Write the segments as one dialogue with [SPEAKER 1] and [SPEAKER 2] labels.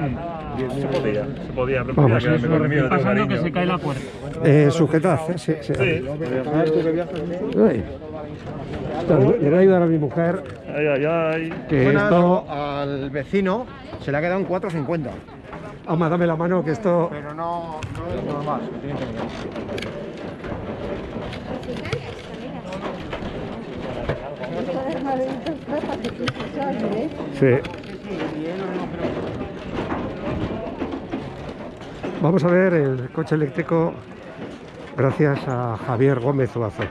[SPEAKER 1] Se podía, pero
[SPEAKER 2] vamos.
[SPEAKER 3] Pasando que se cae la puerta.
[SPEAKER 2] Sujetad, sí.
[SPEAKER 1] Sí.
[SPEAKER 2] Uy. Le voy a ayudar a mi mujer.
[SPEAKER 1] Ay.
[SPEAKER 2] Que
[SPEAKER 4] Buenas,
[SPEAKER 2] esto...
[SPEAKER 4] al vecino se le ha quedado en 4,50.
[SPEAKER 2] Ama, dame la mano, que esto...
[SPEAKER 4] Pero no es normal, se tiene que mirar.
[SPEAKER 2] Sí. Vamos a ver el coche eléctrico gracias a Javier Gómez Zuazo.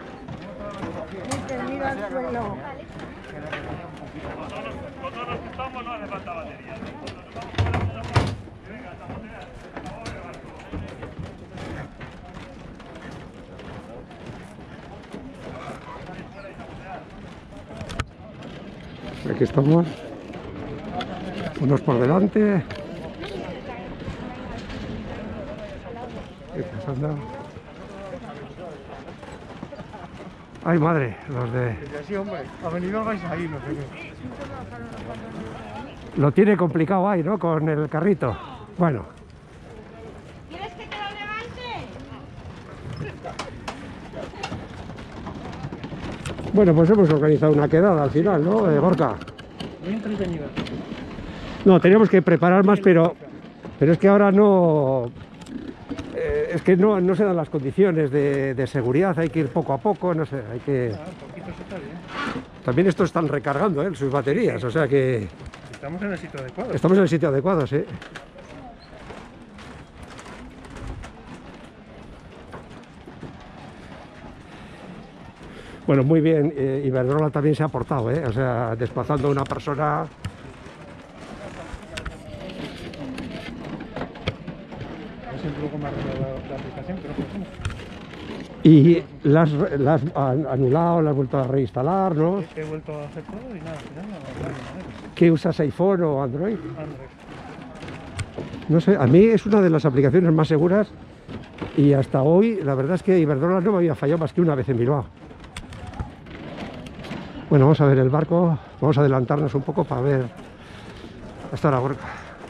[SPEAKER 2] Aquí estamos, unos por delante. ¿Qué pasando? Ay, madre, los de...
[SPEAKER 4] Sí, hombre, ha venido vais ahí, no sé qué.
[SPEAKER 2] Lo tiene complicado ahí, ¿no? Con el carrito. Bueno.
[SPEAKER 5] ¿Quieres que te lo levante?
[SPEAKER 2] Bueno, pues hemos organizado una quedada al final, ¿no, Gorka?
[SPEAKER 3] Muy entretenido.
[SPEAKER 2] No, teníamos que preparar más, pero es que ahora no... es que no se dan las condiciones de seguridad, hay que ir poco a poco, no sé, hay que...
[SPEAKER 3] Un poquito se está bien.
[SPEAKER 2] También estos están recargando, sus baterías, o sea que...
[SPEAKER 3] Estamos en el sitio adecuado.
[SPEAKER 2] Estamos en el sitio adecuado, sí. Bueno, muy bien, Iberdrola también se ha aportado, o sea, desplazando a una persona...
[SPEAKER 3] Es un poco más la aplicación, pero no.
[SPEAKER 2] Y la has anulado, la has vuelto a reinstalar, ¿no?
[SPEAKER 3] He vuelto a hacer todo y nada, al final no.
[SPEAKER 2] ¿Qué usas, iPhone o Android?
[SPEAKER 3] Android.
[SPEAKER 2] No sé, a mí es una de las aplicaciones más seguras y hasta hoy la verdad es que Iberdrola no me había fallado más que una vez en Bilbao. Bueno, vamos a ver el barco, vamos a adelantarnos un poco para ver hasta la Gorka.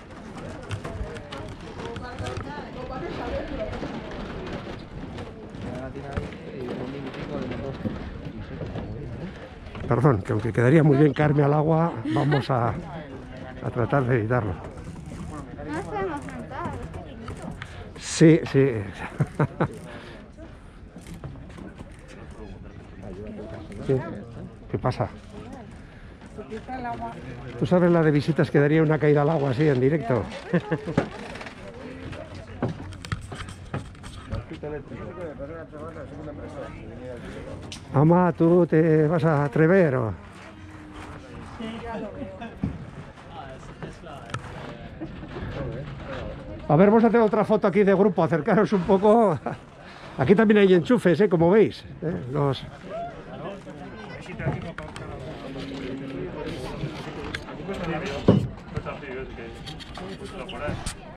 [SPEAKER 2] Perdón, que aunque quedaría muy bien caerme al agua, vamos a tratar de evitarlo.
[SPEAKER 5] No sabemos cantar.
[SPEAKER 2] Sí. ¿Qué pasa? ¿Tú sabes la de visitas que daría una caída al agua así en directo? Ama, ¿tú te vas a atrever o...? A ver, vamos a hacer otra foto aquí de grupo, acercaros un poco. Aquí también hay enchufes, como veis. Los...